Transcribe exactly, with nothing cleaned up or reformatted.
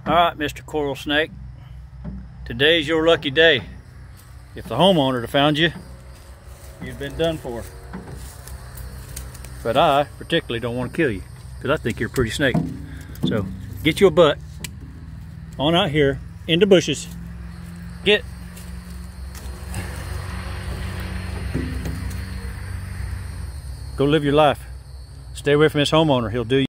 All right, Mister Coral Snake, today's your lucky day. If the homeowner had found you, you'd been done for. But I particularly don't want to kill you because I think you're a pretty snake. So get you a butt on out here in the bushes. Get. Go live your life. Stay away from this homeowner. He'll do you.